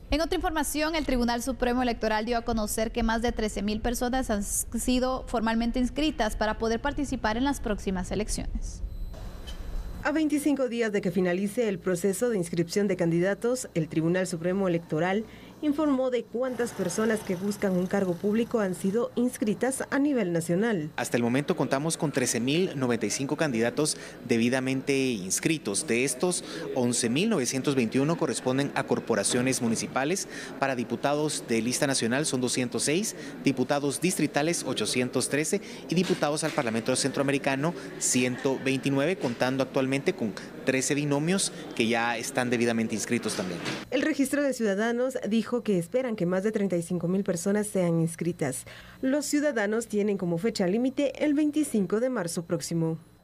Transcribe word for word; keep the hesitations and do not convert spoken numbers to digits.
En otra información, el Tribunal Supremo Electoral dio a conocer que más de trece mil personas han sido formalmente inscritas para poder participar en las próximas elecciones. A veinticinco días de que finalice el proceso de inscripción de candidatos, el Tribunal Supremo Electoral informó de cuántas personas que buscan un cargo público han sido inscritas a nivel nacional. Hasta el momento contamos con trece mil noventa y cinco candidatos debidamente inscritos. De estos, once mil novecientos veintiuno corresponden a corporaciones municipales. Para diputados de lista nacional son doscientos seis, diputados distritales ochocientos trece y diputados al Parlamento Centroamericano ciento veintinueve, contando actualmente con trece binomios que ya están debidamente inscritos también. El registro de ciudadanos dijo que esperan que más de treinta y cinco mil personas sean inscritas. Los ciudadanos tienen como fecha límite el veinticinco de marzo próximo.